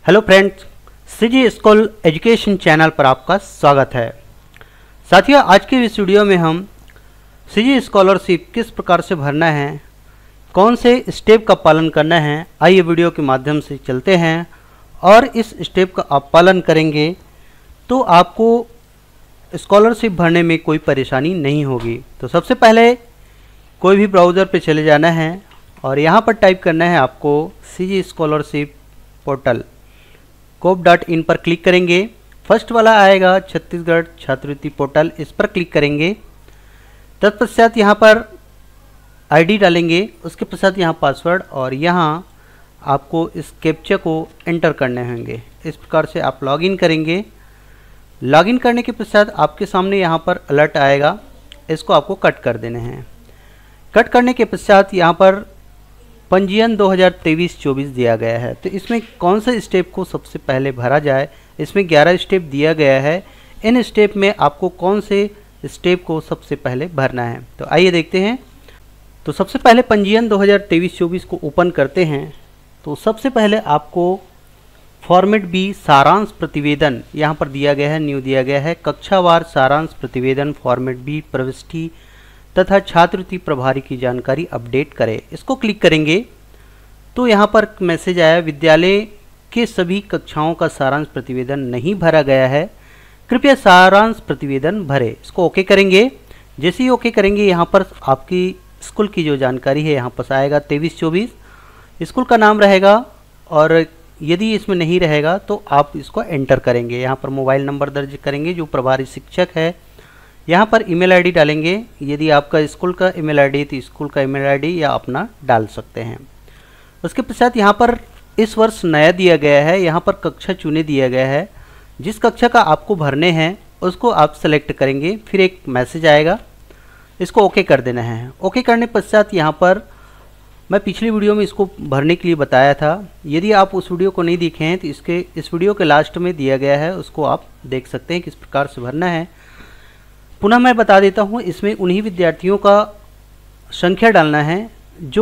Hello friends, CG school education channel पर आपका स्वागत है। साथियों, आज के इस वीडियो में हम सीजी स्कॉलरशिप किस प्रकार से भरना है, कौन से स्टेप का पालन करना है, आइए वीडियो के माध्यम से चलते हैं। और इस स्टेप का आप पालन करेंगे तो आपको स्कॉलरशिप भरने में कोई परेशानी नहीं होगी। तो सबसे पहले कोई भी ब्राउज़र पे चले जाना है और यहाँ पर टाइप करना है आपको सीजी स्कॉलरशिप पोर्टल coop.in पर क्लिक करेंगे। फर्स्ट वाला आएगा छत्तीसगढ़ छात्रवृत्ति पोर्टल, इस पर क्लिक करेंगे। तत्पश्चात यहाँ पर आईडी डालेंगे, उसके पश्चात यहाँ पासवर्ड और यहाँ आपको इस कैप्चा को एंटर करने होंगे। इस प्रकार से आप लॉगिन करेंगे। लॉगिन करने के पश्चात आपके सामने यहाँ पर अलर्ट आएगा, इसको आपको कट कर देने हैं। कट करने के पश्चात यहाँ पर पंजीयन 2023-24 दिया गया है। तो इसमें कौन से स्टेप को सबसे पहले भरा जाए, इसमें 11 स्टेप दिया गया है। इन स्टेप में आपको कौन से स्टेप को सबसे पहले भरना है, तो आइए देखते हैं। तो सबसे पहले पंजीयन 2023-24 को ओपन करते हैं। तो सबसे पहले आपको फॉर्मेट बी सारांश प्रतिवेदन यहाँ पर दिया गया है, न्यू दिया गया है। कक्षावार सारांश प्रतिवेदन फॉर्मेट बी प्रविष्टि तथा छात्रवृत्ति प्रभारी की जानकारी अपडेट करें, इसको क्लिक करेंगे तो यहाँ पर मैसेज आया, विद्यालय के सभी कक्षाओं का सारांश प्रतिवेदन नहीं भरा गया है, कृपया सारांश प्रतिवेदन भरें। इसको ओके करेंगे। जैसे ही ओके करेंगे यहाँ पर आपकी स्कूल की जो जानकारी है यहाँ पर आएगा 23-24 स्कूल का नाम रहेगा, और यदि इसमें नहीं रहेगा तो आप इसको एंटर करेंगे। यहाँ पर मोबाइल नंबर दर्ज करेंगे जो प्रभारी शिक्षक है। यहाँ पर ईमेल आईडी डालेंगे, यदि आपका स्कूल का ईमेल आईडी तो स्कूल का ईमेल आईडी या अपना डाल सकते हैं। उसके पश्चात यहाँ पर इस वर्ष नया दिया गया है, यहाँ पर कक्षा चुने दिया गया है। जिस कक्षा का आपको भरने हैं उसको आप सेलेक्ट करेंगे, फिर एक मैसेज आएगा, इसको ओके कर देना है। ओके करने पश्चात यहाँ पर मैं पिछली वीडियो में इसको भरने के लिए बताया था, यदि आप उस वीडियो को नहीं देखे हैं तो इस वीडियो के लास्ट में दिया गया है, उसको आप देख सकते हैं किस प्रकार से भरना है। पुनः मैं बता देता हूँ, इसमें उन्हीं विद्यार्थियों का संख्या डालना है जो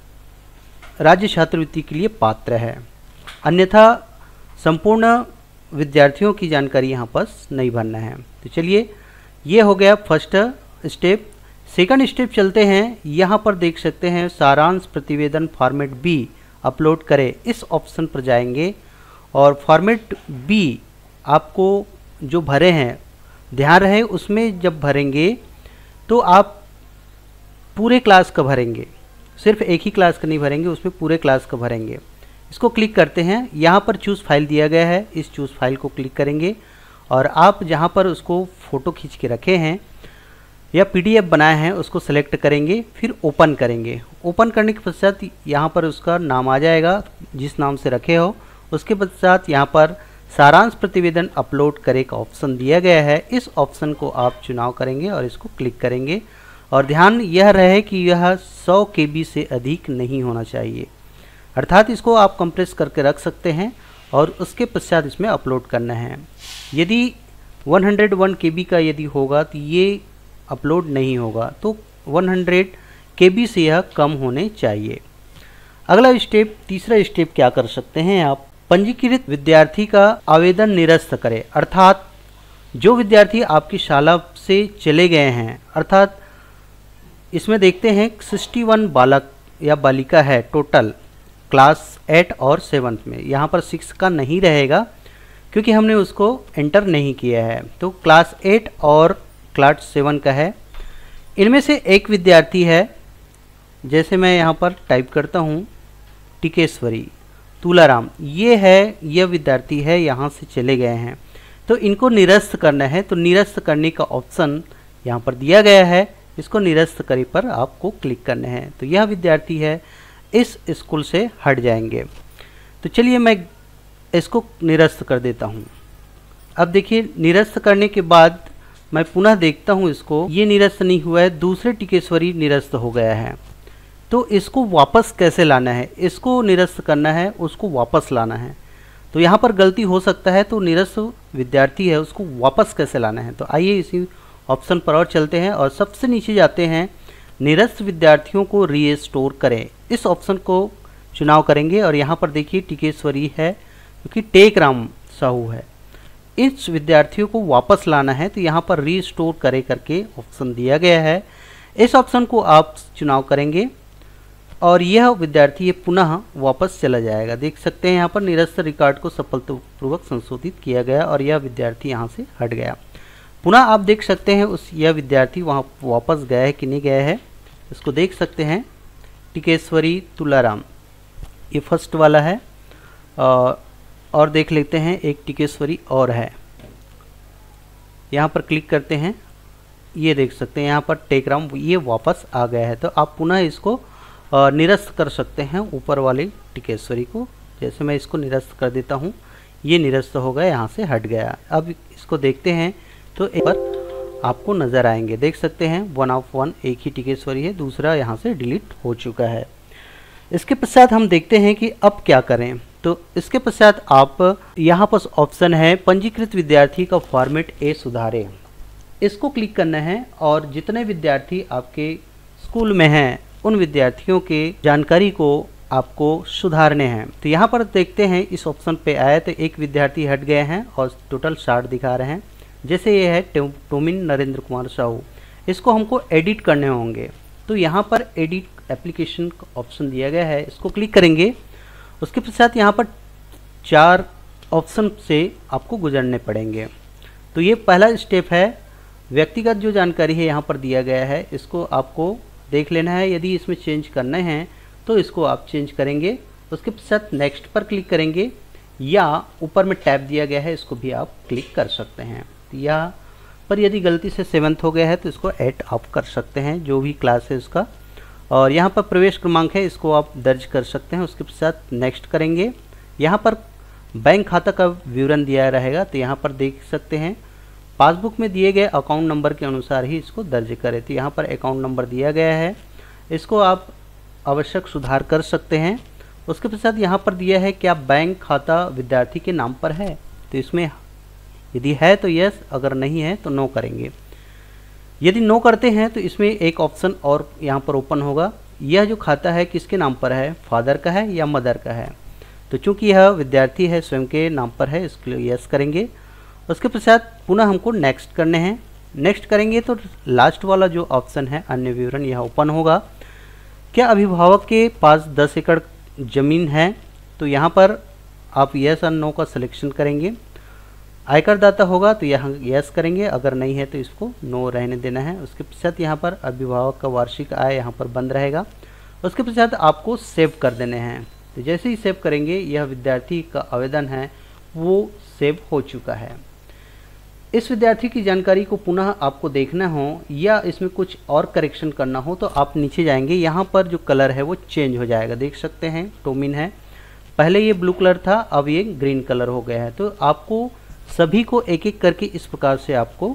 राज्य छात्रवृत्ति के लिए पात्र है, अन्यथा संपूर्ण विद्यार्थियों की जानकारी यहाँ पर नहीं भरना है। तो चलिए, ये हो गया फर्स्ट स्टेप। सेकंड स्टेप चलते हैं। यहाँ पर देख सकते हैं सारांश प्रतिवेदन फॉर्मेट बी अपलोड करें, इस ऑप्शन पर जाएंगे और फॉर्मेट बी आपको जो भरे हैं, ध्यान रहे उसमें जब भरेंगे तो आप पूरे क्लास का भरेंगे, सिर्फ एक ही क्लास का नहीं भरेंगे, उसमें पूरे क्लास का भरेंगे। इसको क्लिक करते हैं। यहाँ पर चूज़ फाइल दिया गया है, इस चूज़ फाइल को क्लिक करेंगे और आप जहाँ पर उसको फ़ोटो खींच के रखे हैं या PDF बनाए हैं उसको सेलेक्ट करेंगे, फिर ओपन करेंगे। ओपन करने के पश्चात यहाँ पर उसका नाम आ जाएगा जिस नाम से रखे हो। उसके पश्चात यहाँ पर सारांश प्रतिवेदन अपलोड करें का ऑप्शन दिया गया है, इस ऑप्शन को आप चुनाव करेंगे और इसको क्लिक करेंगे। और ध्यान यह रहे कि यह 100 KB से अधिक नहीं होना चाहिए, अर्थात इसको आप कंप्रेस करके रख सकते हैं और उसके पश्चात इसमें अपलोड करना है। यदि 101 KB का यदि होगा तो ये अपलोड नहीं होगा, तो 100 KB से यह कम होने चाहिए। अगला स्टेप, तीसरा स्टेप क्या कर सकते हैं आप, पंजीकृत विद्यार्थी का आवेदन निरस्त करें, अर्थात जो विद्यार्थी आपकी शाला से चले गए हैं, अर्थात इसमें देखते हैं 61 बालक या बालिका है टोटल क्लास 8 और 7 में। यहाँ पर 6 का नहीं रहेगा क्योंकि हमने उसको एंटर नहीं किया है, तो क्लास 8 और क्लास 7 का है। इनमें से एक विद्यार्थी है, जैसे मैं यहाँ पर टाइप करता हूँ टिकेश्वरी तुलाराम, ये है, यह विद्यार्थी है, यहाँ से चले गए हैं, तो इनको निरस्त करना है। तो निरस्त करने का ऑप्शन यहाँ पर दिया गया है, इसको निरस्त करें पर आपको क्लिक करना है। तो यह विद्यार्थी है, इस स्कूल से हट जाएंगे। तो चलिए मैं इसको निरस्त कर देता हूँ। अब देखिए, निरस्त करने के बाद मैं पुनः देखता हूँ इसको, ये निरस्त नहीं हुआ है, दूसरे टिकेश्वरी निरस्त हो गया है। तो इसको वापस कैसे लाना है, इसको निरस्त करना है, उसको वापस लाना है। तो यहाँ पर गलती हो सकता है, तो निरस्त विद्यार्थी है उसको वापस कैसे लाना है। तो आइए इसी ऑप्शन पर और चलते हैं और सबसे नीचे जाते हैं, निरस्त विद्यार्थियों को रीस्टोर करें, इस ऑप्शन को चुनाव करेंगे और यहाँ पर देखिए टिकेश्वरी है, क्योंकि टेकराम साहू है। इस विद्यार्थियों को वापस लाना है तो यहाँ पर रीस्टोर करे करके ऑप्शन दिया गया है। इस ऑप्शन को आप चुनाव करेंगे और यह विद्यार्थी ये पुनः वापस चला जाएगा। देख सकते हैं यहाँ पर निरस्त रिकॉर्ड को सफलतापूर्वक संशोधित किया गया और यह विद्यार्थी यहाँ से हट गया। पुनः आप देख सकते हैं यह विद्यार्थी वहाँ वापस गया है कि नहीं गया है, इसको देख सकते हैं। टिकेश्वरी तुलाराम ये फर्स्ट वाला है और देख लेते हैं एक टिकेश्वरी और है। यहाँ पर क्लिक करते हैं, ये देख सकते हैं यहाँ पर टेकराम ये वापस आ गया है। तो आप पुनः इसको निरस्त कर सकते हैं ऊपर वाली टिकेश्वरी को। जैसे मैं इसको निरस्त कर देता हूँ, ये निरस्त हो गया, यहाँ से हट गया। अब इसको देखते हैं तो एक बार आपको नज़र आएंगे, देख सकते हैं 1 of 1 एक ही टिकेश्वरी है, दूसरा यहाँ से डिलीट हो चुका है। इसके पश्चात हम देखते हैं कि अब क्या करें। तो इसके पश्चात आप यहाँ पर ऑप्शन है पंजीकृत विद्यार्थी का फॉर्मेट ए सुधारें, इसको क्लिक करना है और जितने विद्यार्थी आपके स्कूल में हैं उन विद्यार्थियों के जानकारी को आपको सुधारने हैं। तो यहाँ पर देखते हैं इस ऑप्शन पे आए तो एक विद्यार्थी हट गए हैं और टोटल 60 दिखा रहे हैं। जैसे ये है टोमिन नरेंद्र कुमार साहू, इसको हमको एडिट करने होंगे। तो यहाँ पर एडिट एप्लीकेशन का ऑप्शन दिया गया है, इसको क्लिक करेंगे। उसके पश्चात यहाँ पर 4 ऑप्शन से आपको गुजरने पड़ेंगे। तो ये पहला स्टेप है, व्यक्तिगत जो जानकारी है यहाँ पर दिया गया है इसको आपको देख लेना है। यदि इसमें चेंज करने हैं तो इसको आप चेंज करेंगे। उसके पश्चात नेक्स्ट पर क्लिक करेंगे या ऊपर में टैब दिया गया है इसको भी आप क्लिक कर सकते हैं। या पर यदि गलती से 7th हो गया है तो इसको 8 आप कर सकते हैं, जो भी क्लास है उसका। और यहाँ पर प्रवेश क्रमांक है, इसको आप दर्ज कर सकते हैं। उसके पश्चात नेक्स्ट करेंगे। यहाँ पर बैंक खाता का विवरण दिया रहेगा, तो यहाँ पर देख सकते हैं पासबुक में दिए गए अकाउंट नंबर के अनुसार ही इसको दर्ज करें। तो यहाँ पर अकाउंट नंबर दिया गया है, इसको आप आवश्यक सुधार कर सकते हैं। उसके पश्चात यहाँ पर दिया है क्या बैंक खाता विद्यार्थी के नाम पर है, तो इसमें यदि है तो यस, अगर नहीं है तो नो करेंगे। यदि नो करते हैं तो इसमें एक ऑप्शन और यहाँ पर ओपन होगा, यह जो खाता है किसके नाम पर है, फादर का है या मदर का है। तो चूंकि यह विद्यार्थी है स्वयं के नाम पर है, इसके लिए यस करेंगे। उसके पश्चात पुनः हमको नेक्स्ट करने हैं। नेक्स्ट करेंगे तो लास्ट वाला जो ऑप्शन है अन्य विवरण यह ओपन होगा। क्या अभिभावक के पास 10 एकड़ ज़मीन है, तो यहाँ पर आप यस और नो का सिलेक्शन करेंगे। आयकर दाता होगा तो यहाँ यस करेंगे, अगर नहीं है तो इसको नो रहने देना है। उसके पश्चात यहाँ पर अभिभावक का वार्षिक आय यहाँ पर बंद रहेगा। उसके पश्चात आपको सेव कर देने हैं। तो जैसे ही सेव करेंगे यह विद्यार्थी का आवेदन है वो सेव हो चुका है। इस विद्यार्थी की जानकारी को पुनः आपको देखना हो या इसमें कुछ और करेक्शन करना हो तो आप नीचे जाएंगे, यहाँ पर जो कलर है वो चेंज हो जाएगा। देख सकते हैं टोमिन है, पहले ये ब्लू कलर था, अब ये ग्रीन कलर हो गया है। तो आपको सभी को एक एक करके इस प्रकार से आपको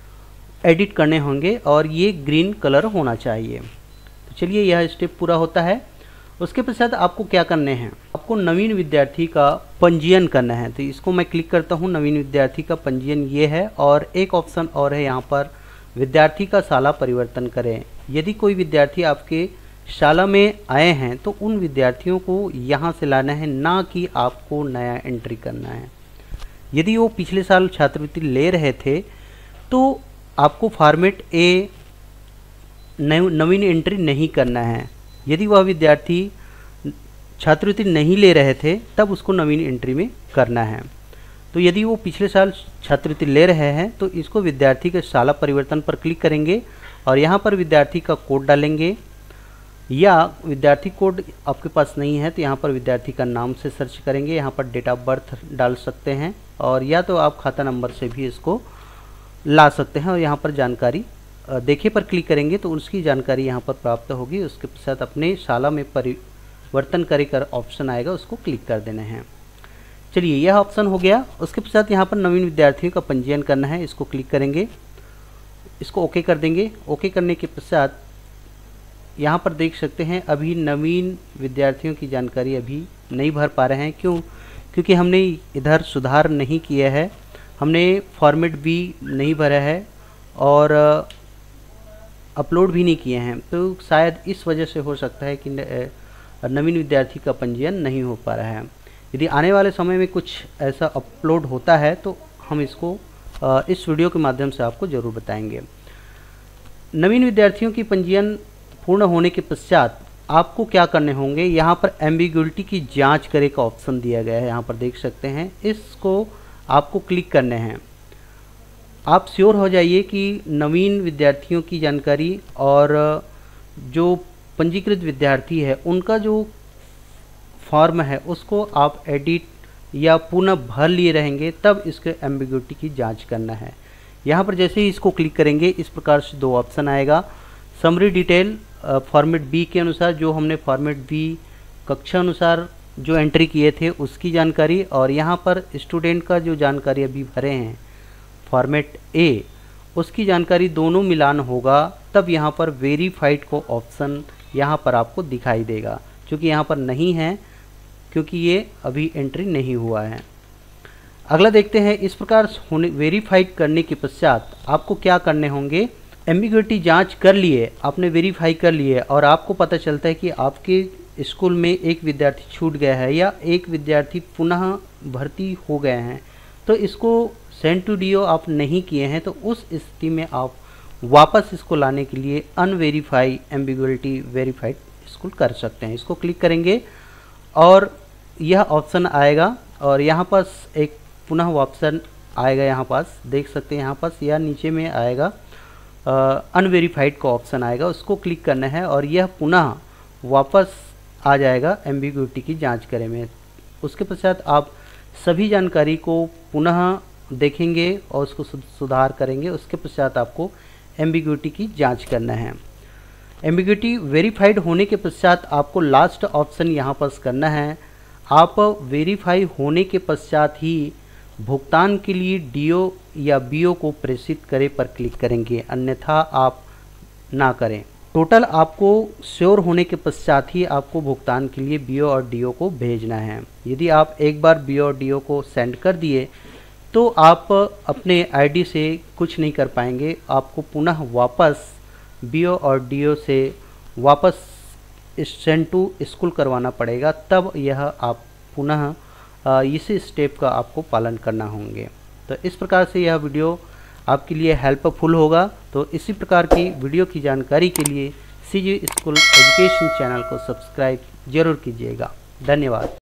एडिट करने होंगे और ये ग्रीन कलर होना चाहिए। तो चलिए यह स्टेप पूरा होता है। उसके पश्चात आपको क्या करने हैं, आपको नवीन विद्यार्थी का पंजीयन करना है। तो इसको मैं क्लिक करता हूँ, नवीन विद्यार्थी का पंजीयन ये है। और एक ऑप्शन और है यहाँ पर, विद्यार्थी का शाला परिवर्तन करें। यदि कोई विद्यार्थी आपके शाला में आए हैं तो उन विद्यार्थियों को यहाँ से लाना है, ना कि आपको नया एंट्री करना है। यदि वो पिछले साल छात्रवृत्ति ले रहे थे तो आपको फॉर्मेट ए नवीन एंट्री नहीं करना है। यदि वह विद्यार्थी छात्रवृत्ति नहीं ले रहे थे तब उसको नवीन एंट्री में करना है। तो यदि वो पिछले साल छात्रवृत्ति ले रहे हैं तो इसको विद्यार्थी के शाला परिवर्तन पर क्लिक करेंगे और यहाँ पर विद्यार्थी का कोड डालेंगे, या विद्यार्थी कोड आपके पास नहीं है तो यहाँ पर विद्यार्थी का नाम से सर्च करेंगे। यहाँ पर डेट ऑफ बर्थ डाल सकते हैं और या तो आप खाता नंबर से भी इसको ला सकते हैं। और यहाँ पर जानकारी देखिए पर क्लिक करेंगे तो उसकी जानकारी यहाँ पर प्राप्त होगी। उसके पश्चात अपने शाला में परिवर्तन कर ऑप्शन आएगा, उसको क्लिक कर देना है। चलिए यह ऑप्शन हो गया। उसके पश्चात यहाँ पर नवीन विद्यार्थियों का पंजीयन करना है, इसको क्लिक करेंगे, इसको ओके कर देंगे। ओके करने के पश्चात यहाँ पर देख सकते हैं अभी नवीन विद्यार्थियों की जानकारी अभी नहीं भर पा रहे हैं। क्योंकि हमने इधर सुधार नहीं किया है, हमने फॉर्मेट भी नहीं भरा है और अपलोड भी नहीं किए हैं। तो शायद इस वजह से हो सकता है कि नवीन विद्यार्थी का पंजीयन नहीं हो पा रहा है। यदि आने वाले समय में कुछ ऐसा अपलोड होता है तो हम इसको इस वीडियो के माध्यम से आपको ज़रूर बताएंगे। नवीन विद्यार्थियों की पंजीयन पूर्ण होने के पश्चात आपको क्या करने होंगे, यहाँ पर एम्बिग्युइटी की जांच करे का ऑप्शन दिया गया है, यहाँ पर देख सकते हैं। इसको आपको क्लिक करने हैं। आप श्योर हो जाइए कि नवीन विद्यार्थियों की जानकारी और जो पंजीकृत विद्यार्थी है उनका जो फॉर्म है उसको आप एडिट या पुनः भर लिए रहेंगे, तब इसके एम्बिग्युइटी की जांच करना है। यहाँ पर जैसे ही इसको क्लिक करेंगे इस प्रकार से दो ऑप्शन आएगा। समरी डिटेल फॉर्मेट बी के अनुसार, जो हमने फॉर्मेट बी कक्षा अनुसार जो एंट्री किए थे उसकी जानकारी, और यहाँ पर स्टूडेंट का जो जानकारी अभी भरे हैं फॉर्मेट ए उसकी जानकारी दोनों मिलान होगा, तब यहाँ पर वेरीफाइड को ऑप्शन यहाँ पर आपको दिखाई देगा। क्योंकि यहाँ पर नहीं है, क्योंकि ये अभी एंट्री नहीं हुआ है। अगला देखते हैं। इस प्रकार होने वेरीफाइड करने के पश्चात आपको क्या करने होंगे। एम्बिग्युइटी जांच कर लिए, आपने वेरीफाई कर लिए और आपको पता चलता है कि आपके स्कूल में एक विद्यार्थी छूट गया है या एक विद्यार्थी पुनः भर्ती हो गए हैं, तो इसको सेंड टू डीओ आप नहीं किए हैं, तो उस स्थिति में आप वापस इसको लाने के लिए अनवेरीफाई एम्बिग्युइटी वेरीफाइड स्कूल कर सकते हैं। इसको क्लिक करेंगे और यह ऑप्शन आएगा और यहाँ पास एक पुनः ऑप्शन आएगा, यहाँ पास देख सकते हैं, यहाँ पास या नीचे में आएगा अनवेरीफाइड का ऑप्शन आएगा, उसको क्लिक करना है और यह पुनः वापस आ जाएगा एम्बिग्युइटी की जांच करे में। उसके पश्चात आप सभी जानकारी को पुनः देखेंगे और उसको सुधार करेंगे। उसके पश्चात आपको एम्बिग्युइटी की जांच करना है। एम्बिग्युइटी वेरीफाइड होने के पश्चात आपको लास्ट ऑप्शन यहाँ पर करना है। आप वेरीफाई होने के पश्चात ही भुगतान के लिए डीओ या बीओ को प्रेषित करें पर क्लिक करेंगे, अन्यथा आप ना करें। टोटल आपको श्योर होने के पश्चात ही आपको भुगतान के लिए बीओ और डीओ को भेजना है। यदि आप एक बार बीओ और डीओ को सेंड कर दिए तो आप अपने आईडी से कुछ नहीं कर पाएंगे, आपको पुनः वापस बीओ और डीओ से वापस सेंड टू स्कूल करवाना पड़ेगा, तब यह आप पुनः इसी स्टेप का आपको पालन करना होंगे। तो इस प्रकार से यह वीडियो आपके लिए हेल्पफुल होगा। तो इसी प्रकार की वीडियो की जानकारी के लिए सीजी स्कूल एजुकेशन चैनल को सब्सक्राइब जरूर कीजिएगा। धन्यवाद।